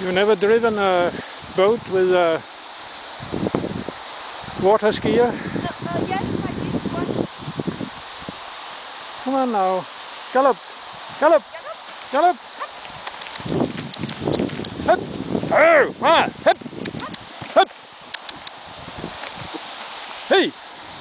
You've never driven a boat with a water skier? Yes, I did once. Come on now. Gallop! Gallop! Gallop! Hup! Oh! Ah! Hup! Hup! Hey!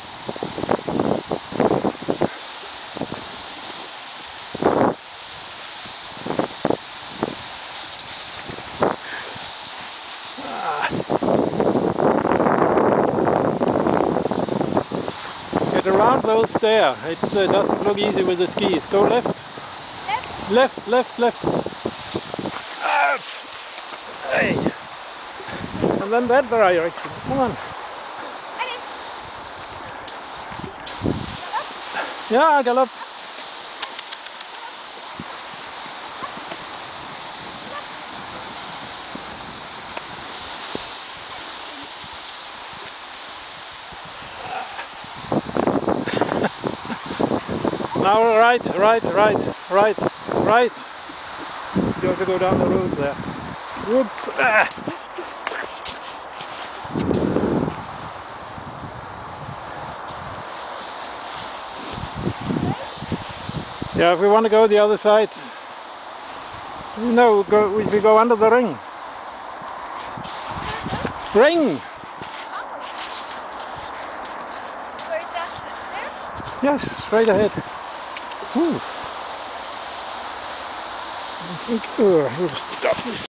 Get around those there. It doesn't look easy with the skis. Go left. Left. Left, left, left. Up. Hey. And then that direction. Come on. Yeah, gallop. Now right, right, right, right, right. You have to go down the road there. Whoops. Ah. Yeah, if we want to go the other side. No, we go under the ring. Ring! Where is that? There? Yes, straight ahead. Whew. I think, we'll stop.